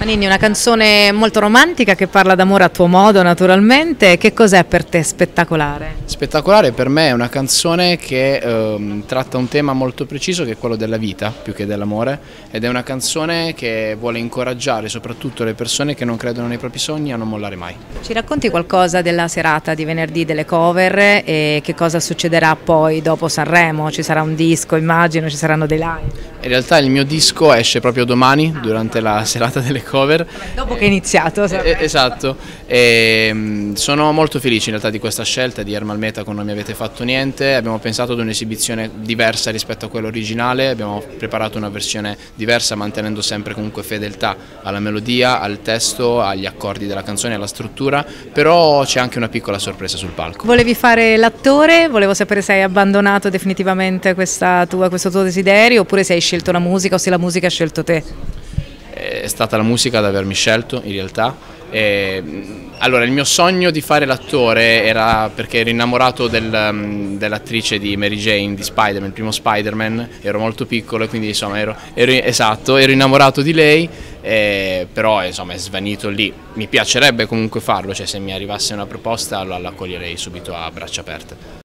Ninni, una canzone molto romantica che parla d'amore a tuo modo, naturalmente. Che cos'è per te Spettacolare? Spettacolare per me è una canzone che tratta un tema molto preciso, che è quello della vita più che dell'amore, ed è una canzone che vuole incoraggiare soprattutto le persone che non credono nei propri sogni a non mollare mai. Ci racconti qualcosa della serata di venerdì delle cover e che cosa succederà poi dopo Sanremo? Ci sarà un disco, immagino, ci saranno dei live. In realtà il mio disco esce proprio domani, durante la serata delle cover. Dopo che è iniziato. Esatto, sono molto felice in realtà di questa scelta di Ermal Meta con Non mi avete fatto niente. Abbiamo pensato ad un'esibizione diversa rispetto a quella originale, abbiamo preparato una versione diversa mantenendo sempre comunque fedeltà alla melodia, al testo, agli accordi della canzone, alla struttura, però c'è anche una piccola sorpresa sul palco. Volevi fare l'attore? Volevo sapere se hai abbandonato definitivamente questo tuo desiderio oppure se hai scelto la musica o se la musica ha scelto te. È stata la musica ad avermi scelto in realtà. Allora, il mio sogno di fare l'attore era perché ero innamorato dell'attrice di Mary Jane di Spider-Man, il primo Spider-Man, ero molto piccolo e quindi insomma ero innamorato di lei, però insomma è svanito lì. Mi piacerebbe comunque farlo, cioè se mi arrivasse una proposta la accoglierei subito a braccia aperte.